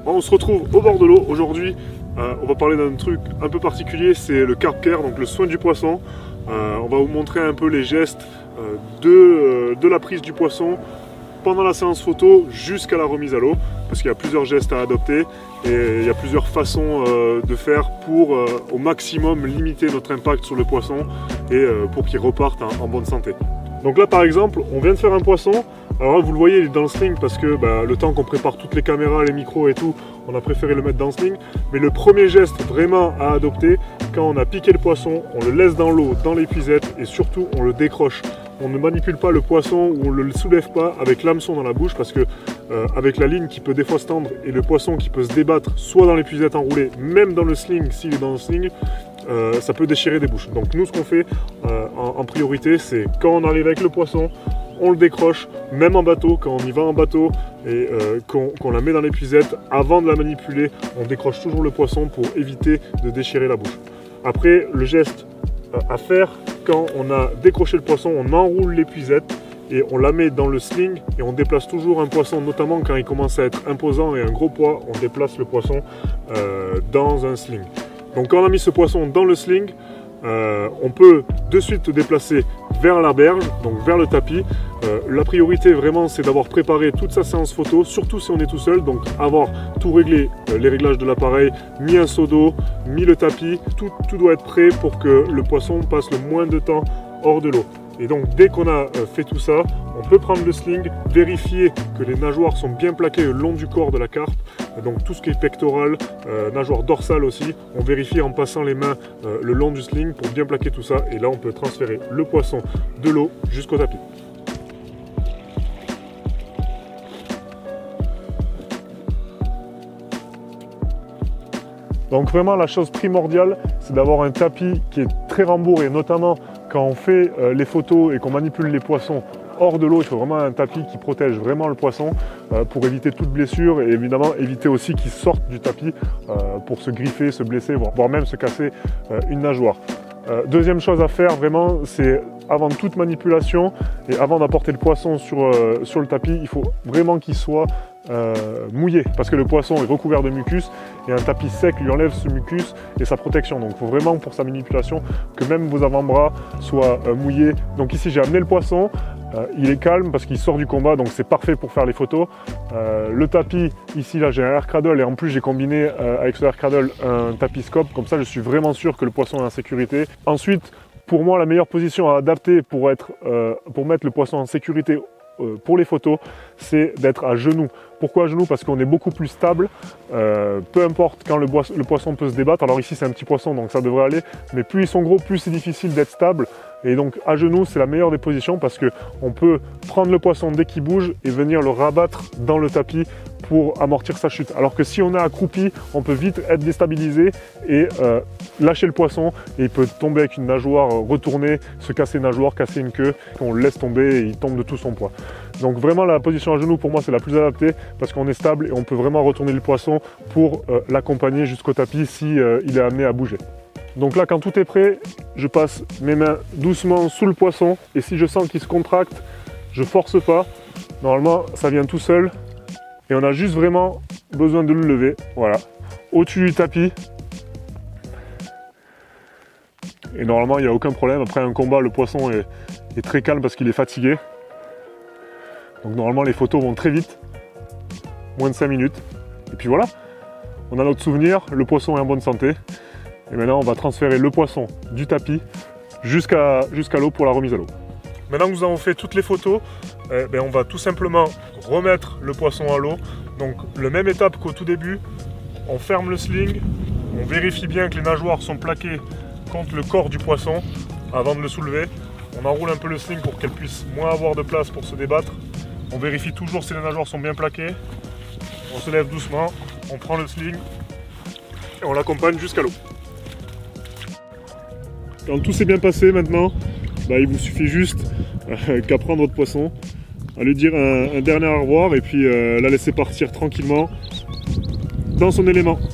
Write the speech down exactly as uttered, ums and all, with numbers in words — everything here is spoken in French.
On se retrouve au bord de l'eau. Aujourd'hui, euh, on va parler d'un truc un peu particulier, c'est le carp care, donc le soin du poisson. Euh, on va vous montrer un peu les gestes euh, de, euh, de la prise du poisson pendant la séance photo jusqu'à la remise à l'eau, parce qu'il y a plusieurs gestes à adopter et il y a plusieurs façons euh, de faire pour euh, au maximum limiter notre impact sur le poisson et euh, pour qu'il reparte en, en bonne santé. Donc là par exemple, on vient de faire un poisson. Alors là, vous le voyez, il est dans le sling parce que bah, le temps qu'on prépare toutes les caméras, les micros et tout, on a préféré le mettre dans le sling. Mais le premier geste vraiment à adopter, quand on a piqué le poisson, on le laisse dans l'eau, dans l'épuisette et surtout on le décroche. On ne manipule pas le poisson ou on ne le soulève pas avec l'hameçon dans la bouche parce que euh, avec la ligne qui peut des fois se tendre et le poisson qui peut se débattre soit dans l'épuisette enroulée, même dans le sling s'il est dans le sling, euh, ça peut déchirer des bouches. Donc nous ce qu'on fait euh, en, en priorité, c'est quand on arrive avec le poisson, on le décroche, même en bateau, quand on y va en bateau et euh, qu'on qu'on la met dans l'épuisette, avant de la manipuler, on décroche toujours le poisson pour éviter de déchirer la bouche. Après, le geste euh, à faire, quand on a décroché le poisson, on enroule l'épuisette et on la met dans le sling et on déplace toujours un poisson, notamment quand il commence à être imposant et un gros poids, on déplace le poisson euh, dans un sling. Donc quand on a mis ce poisson dans le sling, Euh, on peut de suite déplacer vers la berge, donc vers le tapis. Euh, la priorité vraiment c'est d'avoir préparé toute sa séance photo, surtout si on est tout seul, donc avoir tout réglé, euh, les réglages de l'appareil, mis un seau d'eau, mis le tapis, tout, tout doit être prêt pour que le poisson passe le moins de temps hors de l'eau. Et donc dès qu'on a euh, fait tout ça, on peut prendre le sling, vérifier que les nageoires sont bien plaquées le long du corps de la carpe, donc tout ce qui est pectoral, euh, nageoire dorsale aussi, on vérifie en passant les mains euh, le long du sling pour bien plaquer tout ça et là on peut transférer le poisson de l'eau jusqu'au tapis. Donc vraiment la chose primordiale, c'est d'avoir un tapis qui est très rembourré, notamment quand on fait euh, les photos et qu'on manipule les poissons hors de l'eau. Il faut vraiment un tapis qui protège vraiment le poisson euh, pour éviter toute blessure et évidemment éviter aussi qu'il sorte du tapis euh, pour se griffer, se blesser, voire même se casser euh, une nageoire. Euh, deuxième chose à faire vraiment, c'est avant toute manipulation et avant d'apporter le poisson sur, euh, sur le tapis, il faut vraiment qu'il soit euh, mouillé parce que le poisson est recouvert de mucus et un tapis sec lui enlève ce mucus et sa protection. Donc il faut vraiment pour sa manipulation que même vos avant-bras soient euh, mouillés. Donc ici j'ai amené le poisson, euh, il est calme parce qu'il sort du combat, donc c'est parfait pour faire les photos. Euh, le tapis, ici là j'ai un air cradle et en plus j'ai combiné euh, avec ce air cradle un tapis scope, comme ça je suis vraiment sûr que le poisson est en sécurité. Ensuite, pour moi la meilleure position à adapter pour, être, euh, pour mettre le poisson en sécurité euh, pour les photos, c'est d'être à genoux. Pourquoi à genoux? Parce qu'on est beaucoup plus stable, euh, peu importe quand le, le poisson peut se débattre. Alors ici c'est un petit poisson donc ça devrait aller, mais plus ils sont gros, plus c'est difficile d'être stable. Et donc à genoux c'est la meilleure des positions parce qu'on peut prendre le poisson dès qu'il bouge et venir le rabattre dans le tapis pour amortir sa chute. Alors que si on est accroupi, on peut vite être déstabilisé et euh, lâcher le poisson et il peut tomber avec une nageoire retournée, se casser une nageoire, casser une queue, on le laisse tomber et il tombe de tout son poids. Donc vraiment la position à genoux pour moi c'est la plus adaptée parce qu'on est stable et on peut vraiment retourner le poisson pour euh, l'accompagner jusqu'au tapis si euh, il est amené à bouger. Donc là quand tout est prêt, je passe mes mains doucement sous le poisson et si je sens qu'il se contracte, je force pas. Normalement ça vient tout seul et on a juste vraiment besoin de le lever, voilà, au-dessus du tapis. Et normalement il n'y a aucun problème. Après un combat le poisson est, est très calme parce qu'il est fatigué. Donc normalement les photos vont très vite, moins de cinq minutes. Et puis voilà, on a notre souvenir, le poisson est en bonne santé. Et maintenant on va transférer le poisson du tapis jusqu'à jusqu'à l'eau pour la remise à l'eau. Maintenant que nous avons fait toutes les photos, eh bien, on va tout simplement remettre le poisson à l'eau. Donc la même étape qu'au tout début, on ferme le sling, on vérifie bien que les nageoires sont plaquées contre le corps du poisson avant de le soulever. On enroule un peu le sling pour qu'elle puisse moins avoir de place pour se débattre. On vérifie toujours si les nageoires sont bien plaquées. On se lève doucement, on prend le sling et on l'accompagne jusqu'à l'eau. Quand tout s'est bien passé maintenant, bah, il vous suffit juste euh, qu'à prendre votre poisson, à lui dire un, un dernier au revoir et puis euh, la laisser partir tranquillement dans son élément.